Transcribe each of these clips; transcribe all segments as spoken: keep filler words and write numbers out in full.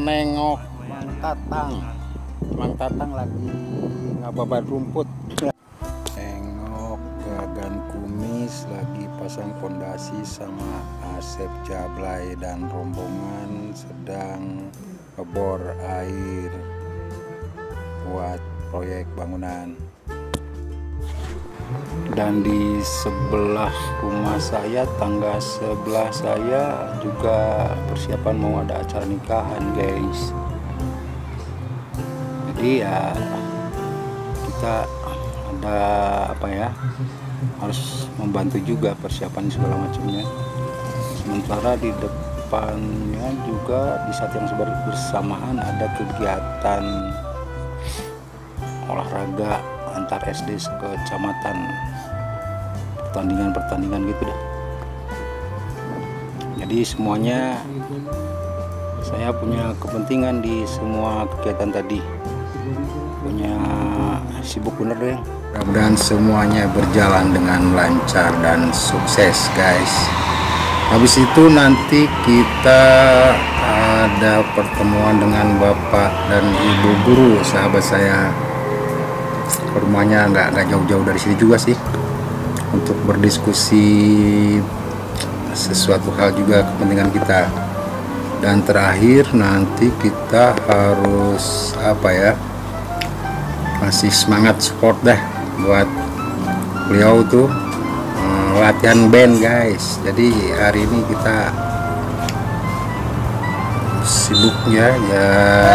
menengok Mang Tatang. Mang Tatang lagi ngababat rumput. Nengok Gagan Kumis lagi pasang fondasi sama Asep Jablay dan rombongan sedang ngebor air buat proyek bangunan. Dan di sebelah rumah saya, tangga sebelah saya juga persiapan mau ada acara nikahan, guys. Jadi ya kita ada apa ya, harus membantu juga persiapan segala macamnya. Sementara di depannya juga di saat yang bersamaan ada kegiatan olahraga antar S D sekecamatan, pertandingan-pertandingan gitu dah. Jadi semuanya saya punya kepentingan di semua kegiatan tadi, punya sibuk bener deh. Mudah-mudahan semuanya berjalan dengan lancar dan sukses, guys. Habis itu nanti kita ada pertemuan dengan bapak dan ibu guru sahabat saya. Rumahnya nggak nggak jauh-jauh dari sini juga sih, untuk berdiskusi sesuatu hal juga kepentingan kita. Dan terakhir nanti kita harus apa ya, masih semangat support dah buat beliau tuh eh, latihan band, guys. Jadi hari ini kita sibuknya ya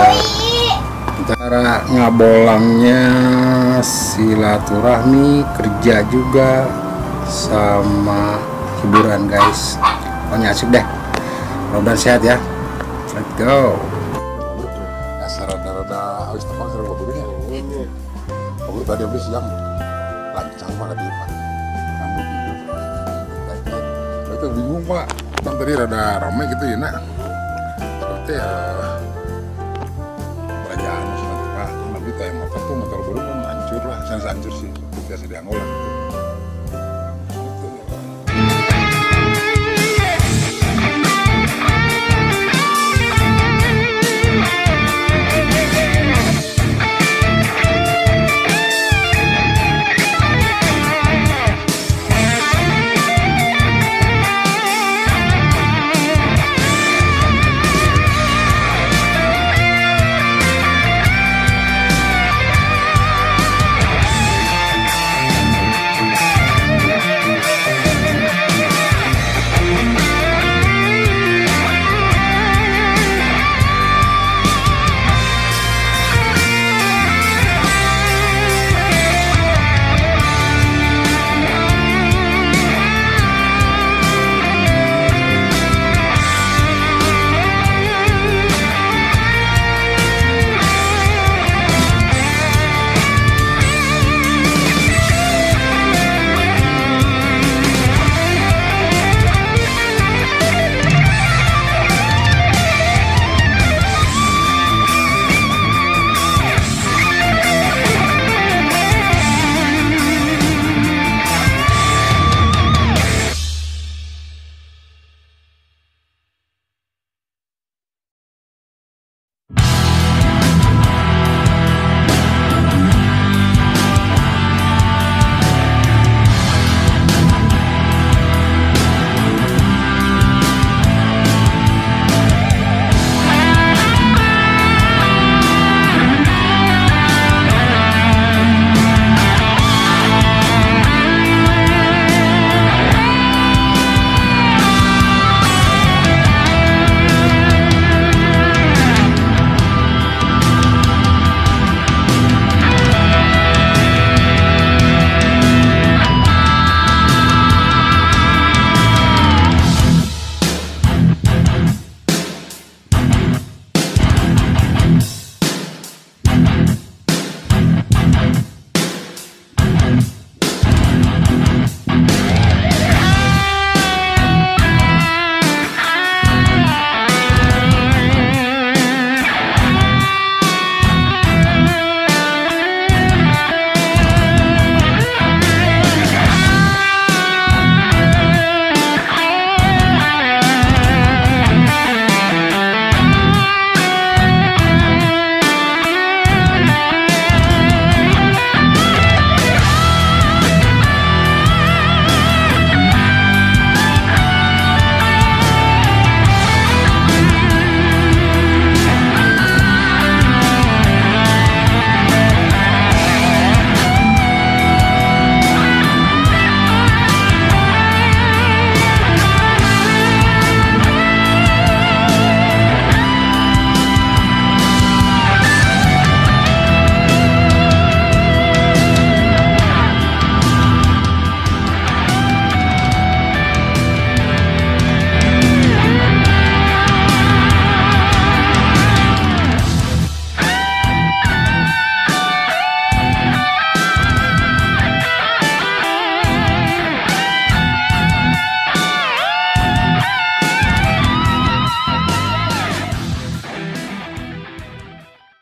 cara ngabolangnya silaturahmi, kerja juga sama hiburan, guys. Pokoknya asik deh, mudah-mudahan sehat ya. Let's go. Asal rada-rada habis tepat serba dulunya. Aku tadi habis yang lancang banget dia Pak. Rambut itu. Itu bingung Pak. Bang tadi rada ramai gitu ya nak. Seperti ya kerajaan masih nanti Pak. Tapi kayak motor tuh motor baru kan hancur lah, sangat hancur sih. Biasa dianggolan.